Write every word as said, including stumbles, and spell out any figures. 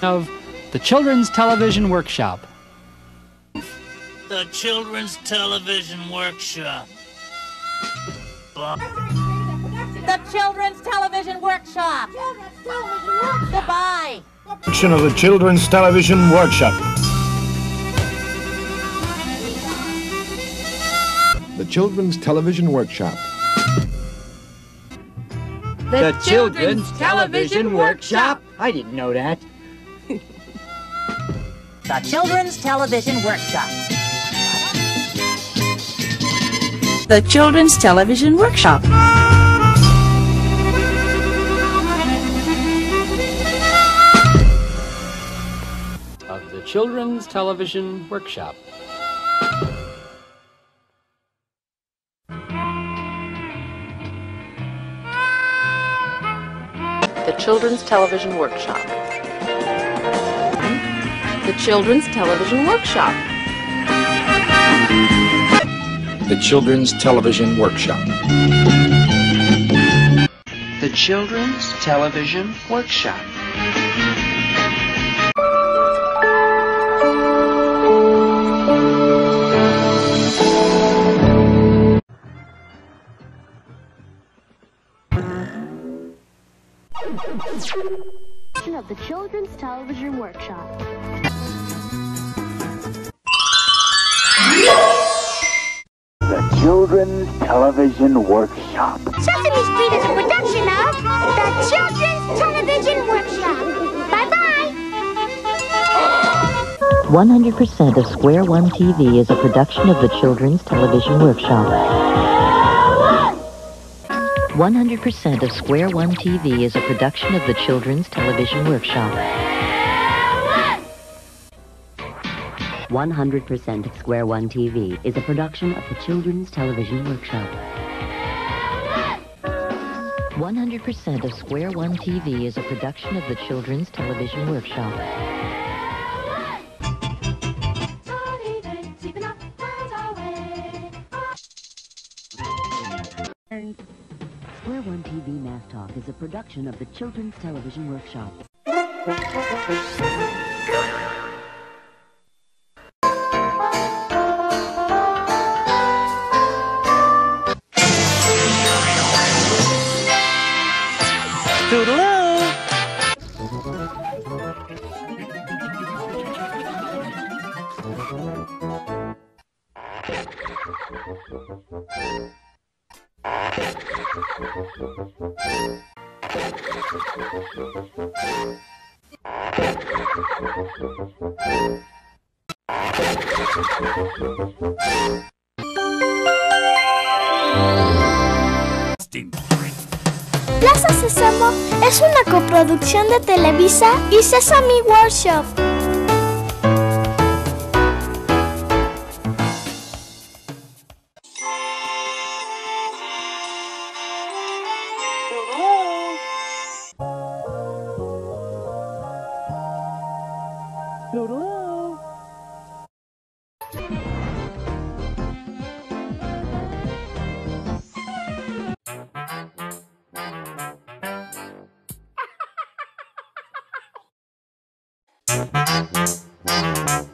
of the Children's Television Workshop. The Children's Television Workshop. The Children's Television Workshop. Goodbye. Production of the Children's Television Workshop. The Children's Television Workshop. The Children's Television Workshop? I didn't know that. The Children's Television Workshop. The Children's Television Workshop. Of the Children's Television Workshop. The Children's Television Workshop. The Children's Television Workshop. The Children's Television Workshop. The Children's Television Workshop. Of the Children's Television Workshop. The Children's Television Workshop. Sesame Street is a production of the Children's Television Workshop. Bye-bye! one hundred percent of Square One T V is a production of the Children's Television Workshop. one hundred percent of Square One T V is a production of the Children's Television Workshop. one hundred percent of Square One T V is a production of the Children's Television Workshop. one hundred percent of Square One T V is a production of the Children's Television Workshop. Square One T V Math Talk is a production of the Children's Television Workshop. Toodaloo! Plaza Sésamo es una coproducción de Televisa y Sesame Workshop. Toodaloo!